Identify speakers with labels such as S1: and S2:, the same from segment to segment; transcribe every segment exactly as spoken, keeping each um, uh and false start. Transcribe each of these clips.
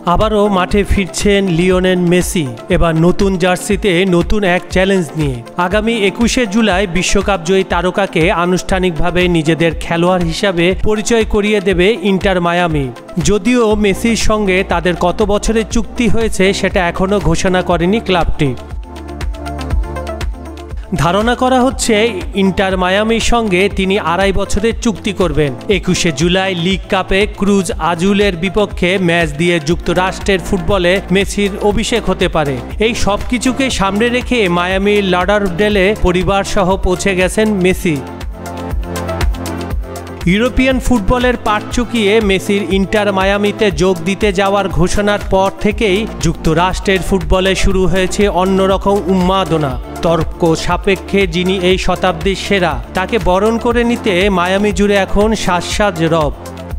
S1: আবারও মাঠে ফিরছেন লিওনেল মেসি, এবার নতুন জার্সিতে নতুন এক চ্যালেঞ্জ নিয়ে। আগামী একুশে জুলাই বিশ্বকাপ জয়ী তারকাকে আনুষ্ঠানিকভাবে নিজেদের খেলোয়াড় হিসাবে পরিচয় করিয়ে দেবে ইন্টার মায়ামি। যদিও মেসির সঙ্গে তাদের কত বছরের চুক্তি হয়েছে সেটা এখনও ঘোষণা করেনি ক্লাবটি। ধারণা করা হচ্ছে ইন্টার মায়ামির সঙ্গে তিনি আড়াই বছরের চুক্তি করবেন। একুশে জুলাই লিগ কাপে ক্রুজ আজুলের বিপক্ষে ম্যাচ দিয়ে যুক্তরাষ্ট্রের ফুটবলে মেসির অভিষেক হতে পারে। এই সব কিছুকে সামনে রেখে মায়ামির লাডারডেলে পরিবার সহ পৌঁছে গেছেন মেসি। ইউরোপিয়ান ফুটবলের পাট চুকিয়ে মেসির ইন্টার মায়ামিতে যোগ দিতে যাওয়ার ঘোষণার পর থেকেই যুক্তরাষ্ট্রের ফুটবলে শুরু হয়েছে অন্যরকম উন্মাদনা। তর্ক সাপেক্ষে যিনি এই শতাব্দীর সেরা, তাকে বরণ করে নিতে মায়ামি জুড়ে এখন সাজ সাজ রব।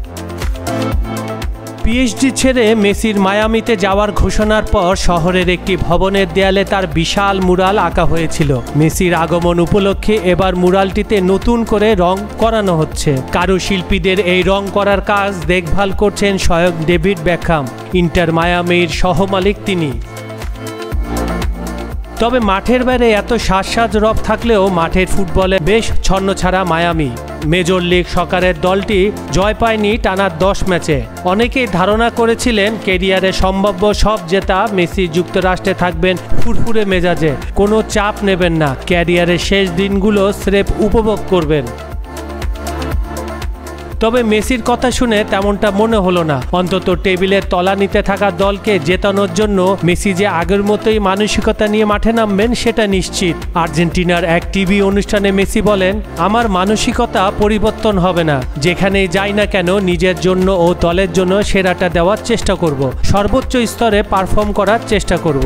S1: পিএসজি ছেড়ে মেসির মায়ামিতে যাওয়ার ঘোষণার পর শহরের একটি ভবনের দেয়ালে তার বিশাল মুরাল আঁকা হয়েছিল। মেসির আগমন উপলক্ষে এবার মুরালটিতে নতুন করে রং করানো হচ্ছে। কারুশিল্পীদের এই রং করার কাজ দেখভাল করছেন স্বয়ং ডেভিড বেকহাম। ইন্টার মায়ামির সহমালিক তিনি। তবে মাঠের বাইরে এত সাজ সাজ রব থাকলেও মাঠের ফুটবলে বেশ ছন্নছাড়া মায়ামি। মেজর লিগ সকারের দলটি জয় পায়নি টানা দশ ম্যাচে। অনেকেই ধারণা করেছিলেন ক্যারিয়ারে সম্ভাব্য সব জেতা মেসি যুক্তরাষ্ট্রে থাকবেন ফুরফুরে মেজাজে, কোনো চাপ নেবেন না, ক্যারিয়ারের শেষ দিনগুলো স্রেফ উপভোগ করবেন। তবে মেসির কথা শুনে তেমনটা মনে হলো না। অন্তত টেবিলের তলানিতে থাকা দলকে জেতানোর জন্য মেসি যে আগের মতোই মানসিকতা নিয়ে মাঠে নামবেন সেটা নিশ্চিত। আর্জেন্টিনার এক টিভি অনুষ্ঠানে মেসি বলেন, আমার মানসিকতা পরিবর্তন হবে না। যেখানেই যাই না কেন নিজের জন্য ও দলের জন্য সেরাটা দেওয়ার চেষ্টা করব, সর্বোচ্চ স্তরে পারফর্ম করার চেষ্টা করব।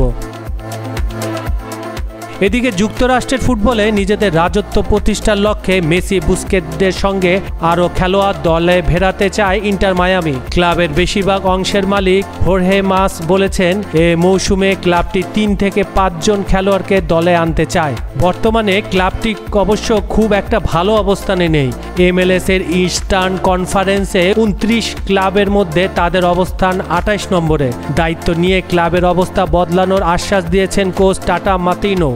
S1: এদিকে যুক্তরাষ্ট্রের ফুটবলে নিজেদের রাজত্ব প্রতিষ্ঠার লক্ষ্যে মেসি বুস্কেটদের সঙ্গে আরও খেলোয়াড় দলে ভেড়াতে চায় ইন্টার মায়ামি। ক্লাবের বেশিরভাগ অংশের মালিক হোর্হে মাস বলেছেন, এ মৌসুমে ক্লাবটি তিন থেকে পাঁচজন খেলোয়াড়কে দলে আনতে চায়। বর্তমানে ক্লাবটি অবশ্য খুব একটা ভালো অবস্থানে নেই। এমএলএস এর ইস্টার্ন কনফারেন্সে উনত্রিশ ক্লাবের মধ্যে তাদের অবস্থান আঠাশ নম্বরে। দায়িত্ব নিয়ে ক্লাবের অবস্থা বদলানোর আশ্বাস দিয়েছেন কোচ টাটা মার্টিনো।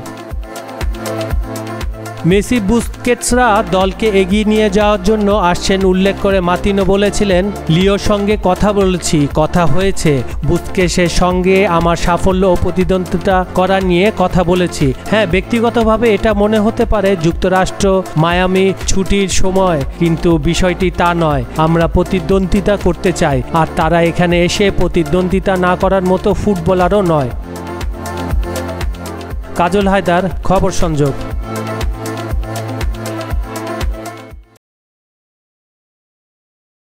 S1: মেসি বুস্কেটসরা দলকে এগিয়ে নিয়ে যাওয়ার জন্য আসছেন উল্লেখ করে মার্টিনো বলেছিলেন, লিওর সঙ্গে কথা বলেছি, কথা হয়েছে। বুস্কেটসের সঙ্গে আমার সাফল্য ও প্রতিদ্বন্দ্বিতা করা নিয়ে কথা বলেছি। হ্যাঁ, ব্যক্তিগতভাবে এটা মনে হতে পারে যুক্তরাষ্ট্র মায়ামি ছুটির সময়, কিন্তু বিষয়টি তা নয়। আমরা প্রতিদ্বন্দ্বিতা করতে চাই, আর তারা এখানে এসে প্রতিদ্বন্দ্বিতা না করার মতো ফুটবলারও নয়। কাজল হায়দার, খবর সংযোগ।